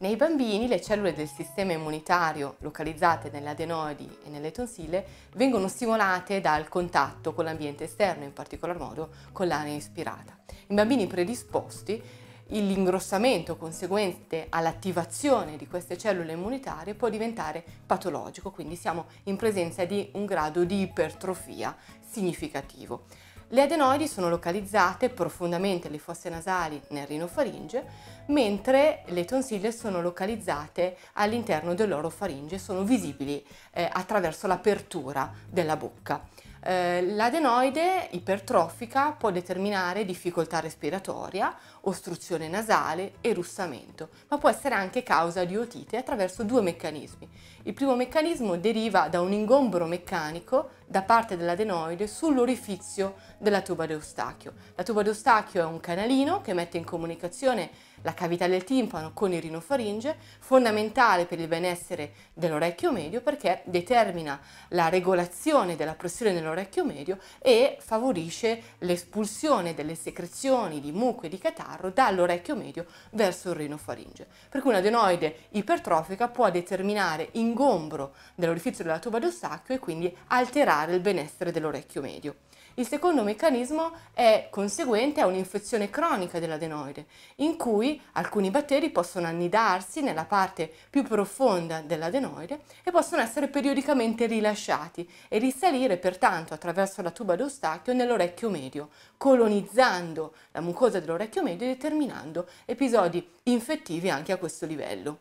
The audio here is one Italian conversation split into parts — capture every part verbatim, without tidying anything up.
Nei bambini le cellule del sistema immunitario localizzate nelle adenoidi e nelle tonsille vengono stimolate dal contatto con l'ambiente esterno, in particolar modo con l'aria inspirata. In bambini predisposti, l'ingrossamento conseguente all'attivazione di queste cellule immunitarie può diventare patologico, quindi siamo in presenza di un grado di ipertrofia significativo. Le adenoidi sono localizzate profondamente alle fosse nasali nel rinofaringe, mentre le tonsille sono localizzate all'interno dell'orofaringe, sono visibili eh, attraverso l'apertura della bocca. Eh, l'adenoide ipertrofica può determinare difficoltà respiratoria, ostruzione nasale e russamento, ma può essere anche causa di otite attraverso due meccanismi. Il primo meccanismo deriva da un ingombro meccanico da parte dell'adenoide sull'orifizio della tuba d'Eustachio. La tuba d'Eustachio è un canalino che mette in comunicazione la cavità del timpano con il rinofaringe, fondamentale per il benessere dell'orecchio medio perché determina la regolazione della pressione nell'orecchio medio e favorisce l'espulsione delle secrezioni di muco e di catarro dall'orecchio medio verso il rinofaringe. Per cui un'adenoide ipertrofica può determinare ingombro dell'orifizio della tuba d'Eustachio e quindi alterare il benessere dell'orecchio medio. Il secondo meccanismo è conseguente a un'infezione cronica dell'adenoide, in cui alcuni batteri possono annidarsi nella parte più profonda dell'adenoide e possono essere periodicamente rilasciati e risalire pertanto attraverso la tuba d'Eustachio nell'orecchio medio, colonizzando la mucosa dell'orecchio medio e determinando episodi infettivi anche a questo livello.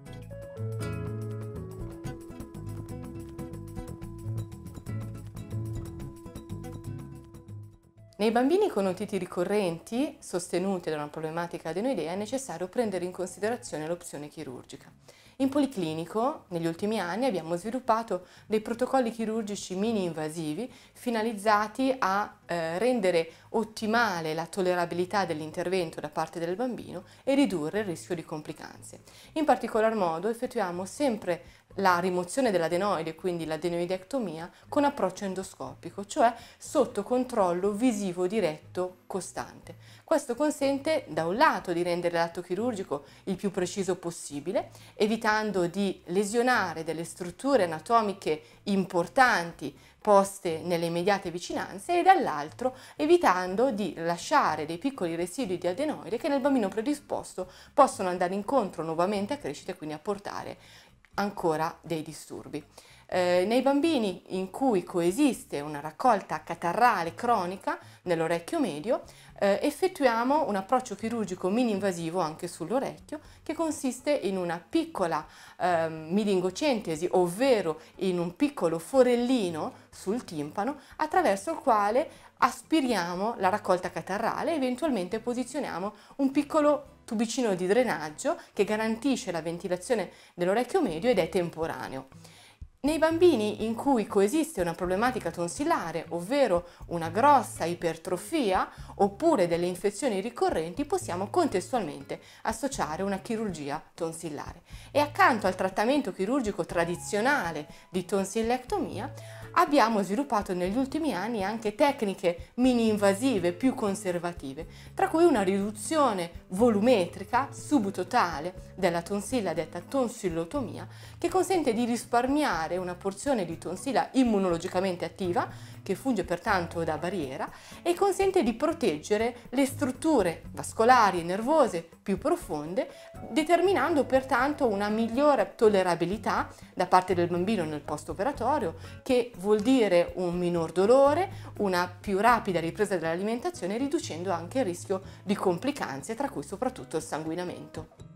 Nei bambini con otiti ricorrenti, sostenuti da una problematica adenoidea, è necessario prendere in considerazione l'opzione chirurgica. In policlinico, negli ultimi anni, abbiamo sviluppato dei protocolli chirurgici mini-invasivi finalizzati a eh, rendere ottimale la tollerabilità dell'intervento da parte del bambino e ridurre il rischio di complicanze. In particolar modo effettuiamo sempre la rimozione dell'adenoide, quindi l'adenoidectomia, con approccio endoscopico, cioè sotto controllo visivo diretto costante. Questo consente da un lato di rendere l'atto chirurgico il più preciso possibile, evitando di lesionare delle strutture anatomiche importanti poste nelle immediate vicinanze e dall'altro evitando di lasciare dei piccoli residui di adenoide che nel bambino predisposto possono andare incontro nuovamente a crescita e quindi a portare ancora dei disturbi. Eh, nei bambini in cui coesiste una raccolta catarrale cronica nell'orecchio medio, eh, effettuiamo un approccio chirurgico mini-invasivo anche sull'orecchio che consiste in una piccola eh, meningocentesi, ovvero in un piccolo forellino sul timpano attraverso il quale aspiriamo la raccolta catarrale e eventualmente posizioniamo un piccolo tubicino di drenaggio che garantisce la ventilazione dell'orecchio medio ed è temporaneo. Nei bambini in cui coesiste una problematica tonsillare, ovvero una grossa ipertrofia oppure delle infezioni ricorrenti, possiamo contestualmente associare una chirurgia tonsillare. E accanto al trattamento chirurgico tradizionale di tonsillectomia, abbiamo sviluppato negli ultimi anni anche tecniche mini-invasive più conservative, tra cui una riduzione volumetrica subtotale della tonsilla detta tonsillotomia, che consente di risparmiare una porzione di tonsilla immunologicamente attiva, che funge pertanto da barriera, e consente di proteggere le strutture vascolari e nervose più profonde, determinando pertanto una migliore tollerabilità da parte del bambino nel post-operatorio, che vuol dire un minor dolore, una più rapida ripresa dell'alimentazione, riducendo anche il rischio di complicanze, tra cui soprattutto il sanguinamento.